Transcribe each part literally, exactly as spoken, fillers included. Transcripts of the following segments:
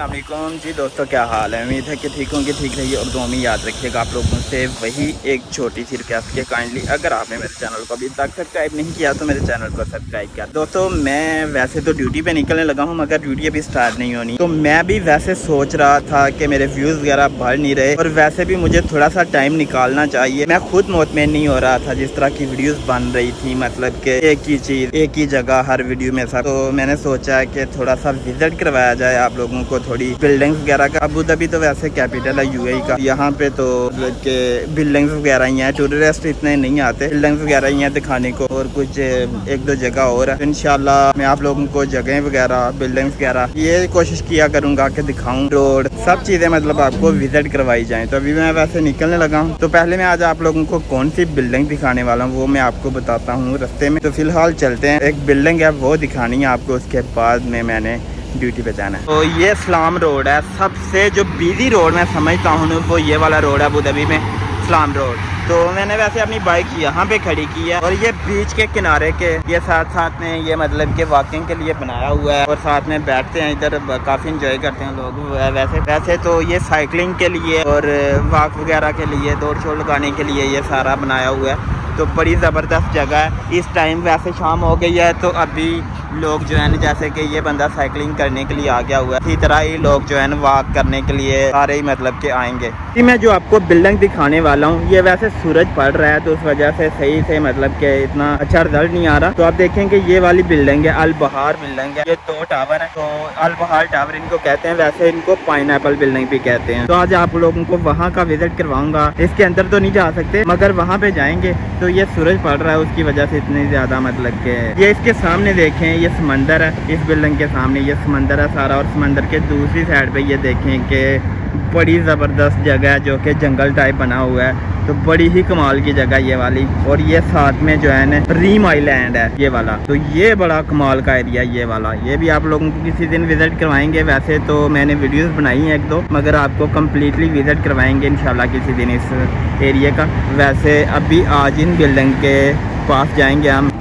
अस्सलामुअलैकुम जी दोस्तों, क्या हाल है। उम्मीद है कि ठीक होंगे, ठीक रहिए और दुआ में याद रखिएगा आप लोगों से वही एक छोटी सी रिक्वेस्ट के काइंडली अगर आपने मेरे चैनल को अभी तक सब्सक्राइब नहीं किया तो मेरे चैनल को सब्सक्राइब किया। दोस्तों मैं वैसे तो ड्यूटी पे निकलने लगा हूँ मगर ड्यूटी अभी स्टार्ट नहीं होनी, तो मैं भी वैसे सोच रहा था कि मेरे व्यूज़ वगैरह बढ़ नहीं रहे और वैसे भी मुझे थोड़ा सा टाइम निकालना चाहिए। मैं खुद मुतमईन नहीं हो रहा था जिस तरह की वीडियोज़ बन रही थी, मतलब कि एक ही चीज़ एक ही जगह हर वीडियो में था। तो मैंने सोचा कि थोड़ा सा विजिट करवाया जाए आप लोगों को, थोड़ी बिल्डिंग्स वगैरह का। अबू धाबी तो वैसे कैपिटल है यूएई का, यहाँ पे तो मतलब के बिल्डिंग्स वगैरह ही हैं, टूरिस्ट इतने नहीं आते, बिल्डिंग्स वगैरह ही हैं दिखाने को और कुछ एक दो जगह और है। तो इंशाल्लाह मैं आप लोगों को जगह वगैरह बिल्डिंग्स वगैरह ये कोशिश किया करूँगा कि दिखाऊँ, रोड सब चीज़ें मतलब आपको विजिट करवाई जाएँ। तो अभी मैं वैसे निकलने लगा हूँ, तो पहले मैं आज आप लोगों को कौन सी बिल्डिंग दिखाने वाला हूँ वो मैं आपको बताता हूँ रास्ते में। तो फिलहाल चलते हैं, एक बिल्डिंग है वो दिखानी है आपको, उसके बाद में मैंने ड्यूटी पे जाना है। तो ये इस्लाम रोड है, सबसे जो बिजी रोड मैं समझता हूँ वो ये वाला रोड है अबू धाबी में, इस्लाम रोड। तो मैंने वैसे अपनी बाइक यहाँ पे खड़ी की है और ये बीच के किनारे के ये साथ साथ में ये मतलब के वॉकिंग के लिए बनाया हुआ है और साथ में बैठते हैं इधर, काफ़ी इंजॉय करते हैं लोग। वैसे वैसे तो ये साइकिलिंग के लिए और वॉक वगैरह के लिए, दौड़ शोड़ लगाने के लिए ये सारा बनाया हुआ है। तो बड़ी ज़बरदस्त जगह है। इस टाइम वैसे शाम हो गई है तो अभी लोग जो है जैसे कि ये बंदा साइकिलिंग करने के लिए आ गया हुआ है, इसी तरह ही लोग जो है ना वॉक करने के लिए सारे ही मतलब के आएंगे। कि मैं जो आपको बिल्डिंग दिखाने वाला हूँ ये वैसे सूरज पड़ रहा है तो उस वजह से सही से मतलब के इतना अच्छा रिजल्ट नहीं आ रहा। तो आप देखेंगे ये वाली बिल्डिंग है अल बहार बिल्डिंग है, ये दो टावर है। तो अल बहार टावर इनको कहते हैं, वैसे इनको पाइनएप्पल बिल्डिंग भी कहते हैं। तो आज आप लोगों को वहाँ का विजिट करवाऊंगा। इसके अंदर तो नहीं जा सकते मगर वहाँ पे जाएंगे। तो ये सूरज पड़ रहा है उसकी वजह से इतनी ज़्यादा मतलब के ये इसके सामने देखें ये समंदर है, इस बिल्डिंग के सामने ये समंदर है सारा और समंदर के दूसरी साइड पे ये देखें कि बड़ी ज़बरदस्त जगह है जो कि जंगल टाइप बना हुआ है। तो बड़ी ही कमाल की जगह ये वाली, और ये साथ में जो है ना रीम आइलैंड है ये वाला। तो ये बड़ा कमाल का एरिया ये वाला, ये भी आप लोगों को किसी दिन विज़िट करवाएंगे। वैसे तो मैंने वीडियोस बनाई हैं एक दो मगर आपको कम्प्लीटली विज़िट करवाएंगे इंशाल्लाह किसी दिन इस एरिया का। वैसे अभी आज इन बिल्डिंग के पास जाएंगे हम।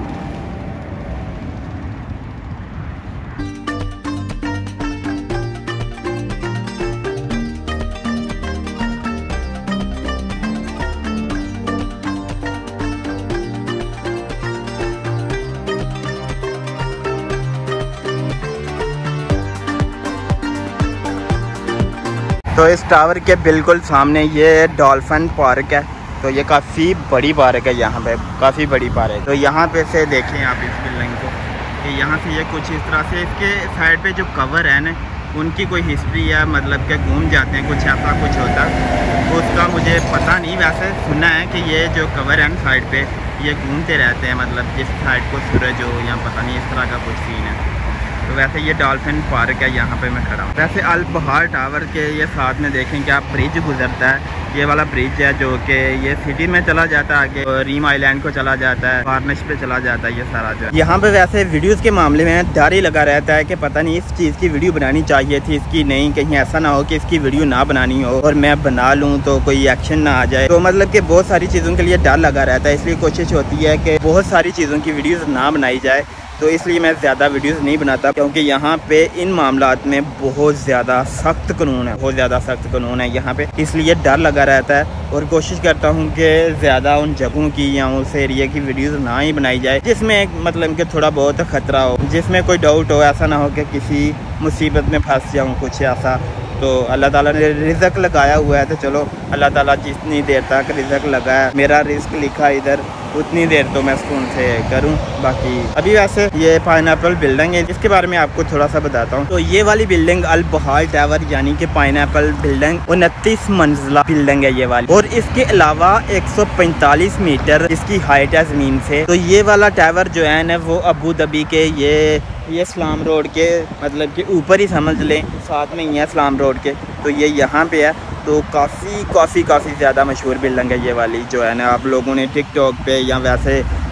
तो इस टावर के बिल्कुल सामने ये डॉल्फिन पार्क है। तो ये काफ़ी बड़ी पार्क है, यहाँ पे काफ़ी बड़ी पार्क है। तो यहाँ पे से देखें आप इस बिल्डिंग को कि यहाँ से ये कुछ इस तरह से इसके साइड पे जो कवर है ना उनकी कोई हिस्ट्री है, मतलब कि घूम जाते हैं, कुछ ऐसा कुछ होता है उसका मुझे पता नहीं। वैसे सुना है कि ये जो कवर है ना साइड पे ये घूमते रहते हैं, मतलब जिस साइड को सूरज हो या पता नहीं इस तरह का कुछ सीन है। तो वैसे ये डॉल्फिन पार्क है, यहाँ पे मैं खड़ा हूँ। वैसे अल बहार टावर के ये साथ में देखें कि आप ब्रिज गुजरता है, ये वाला ब्रिज है जो कि ये सिटी में चला जाता है, आगे और रीम आइलैंड को चला जाता है, फार्निश पे चला जाता है ये सारा जो है। यहाँ पे वैसे वीडियोस के मामले में डर ही लगा रहता है कि पता नहीं इस चीज़ की वीडियो बनानी चाहिए थी, इसकी नहीं, कहीं ऐसा ना हो कि इसकी वीडियो ना बनानी हो और मैं बना लूँ तो कोई एक्शन ना आ जाए। तो मतलब कि बहुत सारी चीज़ों के लिए डर लगा रहता है, इसलिए कोशिश होती है कि बहुत सारी चीज़ों की वीडियोज़ ना बनाई जाए। तो इसलिए मैं ज़्यादा वीडियोस नहीं बनाता क्योंकि यहाँ पे इन मामलात में बहुत ज़्यादा सख्त कानून है, बहुत ज़्यादा सख्त कानून है यहाँ पे, इसलिए डर लगा रहता है और कोशिश करता हूँ कि ज़्यादा उन जगहों की या उस एरिया की वीडियोस ना ही बनाई जाए जिसमें मतलब कि थोड़ा बहुत ख़तरा हो, जिसमें कोई डाउट हो, ऐसा ना हो कि किसी मुसीबत में फंस जाऊँ कुछ ऐसा। तो अल्लाह ताला ने रिज़्क़ लगाया हुआ है तो चलो अल्लाह ताला जितनी देर तक रिज़्क़ लगाया, मेरा रिस्क लिखा इधर, उतनी देर तो मैं सुकून से करूं। बाकी अभी वैसे ये पाइनएप्पल बिल्डिंग है, इसके बारे में आपको थोड़ा सा बताता हूं। तो ये वाली बिल्डिंग अल बहार टावर यानी कि पाइनएप्पल बिल्डिंग उनतीस मंजिला बिल्डिंग है ये वाली, और इसके अलावा एक सौ पैंतालीस मीटर इसकी हाइट है ज़मीन से। तो ये वाला टावर जो है ना वो अबू धाबी के ये ये इस्लाम रोड के मतलब कि ऊपर ही समझ लें, साथ में ही है इस्लाम रोड के। तो ये यहाँ पे है। तो काफ़ी काफ़ी काफ़ी ज़्यादा मशहूर बिल्डिंग है ये वाली जो है ना, आप लोगों ने टिकटॉक पे या वैसे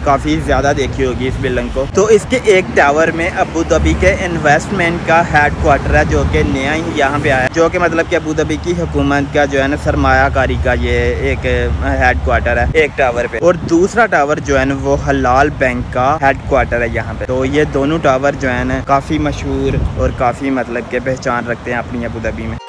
काफ़ी ज़्यादा देखी होगी इस बिल्डिंग को। तो इसके एक टावर में अबू धाबी के इन्वेस्टमेंट का हेड क्वार्टर है जो कि नया ही यहाँ पे आया, जो कि मतलब कि अबू धाबी की हुकूमत का जो है ना सरमायाकारी का ये एक हेड क्वार्टर है एक टावर पे, और दूसरा टावर जो है ना वो हलाल बैंक का हेड क्वार्टर है यहाँ पे। तो ये दोनों टावर जो है ना काफ़ी मशहूर और काफ़ी मतलब के पहचान रखते हैं अपनी अबू धाबी में।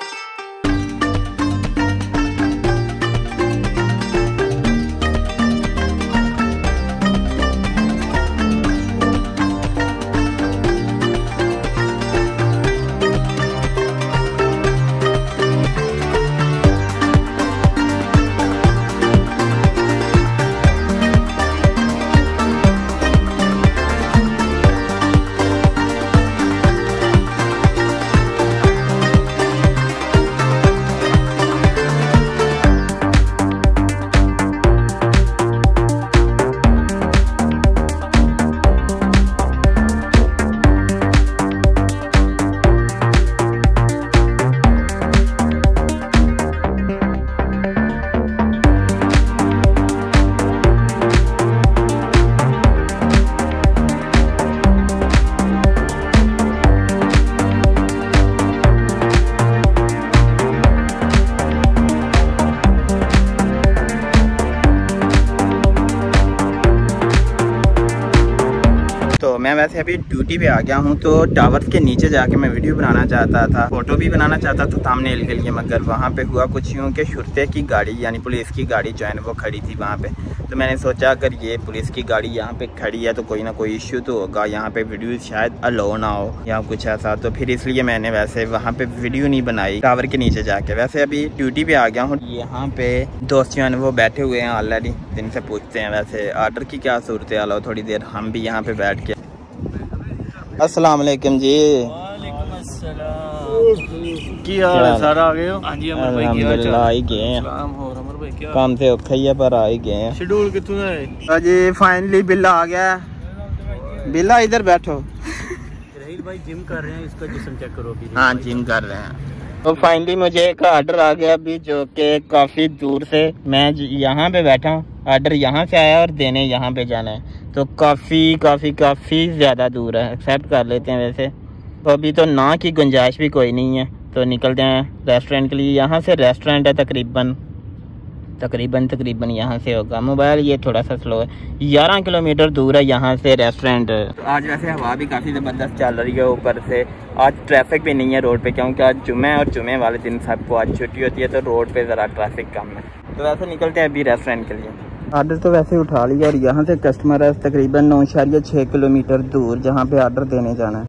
तो मैं वैसे अभी ड्यूटी पे आ गया हूँ, तो टावर के नीचे जाके मैं वीडियो बनाना चाहता था, फोटो भी बनाना चाहता था थंबनेल के लिए, मगर वहाँ पे हुआ कुछ यूँ कि शुरते की गाड़ी यानी पुलिस की गाड़ी जो है ना वो खड़ी थी वहाँ पे। तो मैंने सोचा अगर ये पुलिस की गाड़ी यहाँ पे खड़ी है तो कोई ना कोई इश्यू तो होगा, यहाँ पे वीडियो शायद अलाउ ना हो या कुछ ऐसा, तो फिर इसलिए मैंने वैसे वहाँ पे वीडियो नहीं बनाई टावर के नीचे जाके। वैसे अभी ड्यूटी पे आ गया हूँ, यहाँ पे दोस्त जो है वो बैठे हुए हैं ऑलरेडी, जिनसे पूछते हैं वैसे आर्डर की क्या सूरत हाल हो, थोड़ी देर हम भी यहाँ पे बैठ के। अस्सलाम वालेकुम जी। वालेकुम अस्सलाम। की हाल है सर, आ गए हो? हां जी अमर भाई, की हाल चाल? आ ही गए हैं। सलाम हो अमर भाई, क्या काम से औखा ही है पर आ ही गए हैं। शेड्यूल कितने है? हां जी फाइनली बिल्ला आ गया। बिल्ला इधर बैठो। रहील भाई जिम कर रहे हैं, इसका जिस्म चेक करो अभी। हां जिम कर रहे हैं। तो फाइनली मुझे एक ऑर्डर आ गया अभी, जो कि काफ़ी दूर से, मैं यहाँ पे बैठा हूँ, ऑर्डर यहाँ से आया और देने यहाँ पे जाना है, तो काफ़ी काफ़ी काफ़ी ज़्यादा दूर है। एक्सेप्ट कर लेते हैं वैसे, तो अभी तो ना की गुंजाइश भी कोई नहीं है, तो निकलते हैं रेस्टोरेंट के लिए। यहाँ से रेस्टोरेंट है तकरीबन तकरीबन तकरीबन यहाँ से होगा, मोबाइल ये थोड़ा सा स्लो है, ग्यारह किलोमीटर दूर है यहाँ से रेस्टोरेंट। तो आज वैसे हवा भी काफ़ी ज़बरदस्त चल रही है, ऊपर से आज ट्रैफिक भी नहीं है रोड पे, क्योंकि आज जुम्मे और जुम्मे वाले दिन सबको आज छुट्टी होती है, तो रोड पे ज़रा ट्रैफिक कम है। तो वैसे निकलते हैं अभी रेस्टोरेंट के लिए। ऑर्डर तो वैसे उठा लिया और यहाँ से कस्टमर है तकरीबन नौ इशारिया छः किलोमीटर दूर, जहाँ पे ऑर्डर देने जाना है।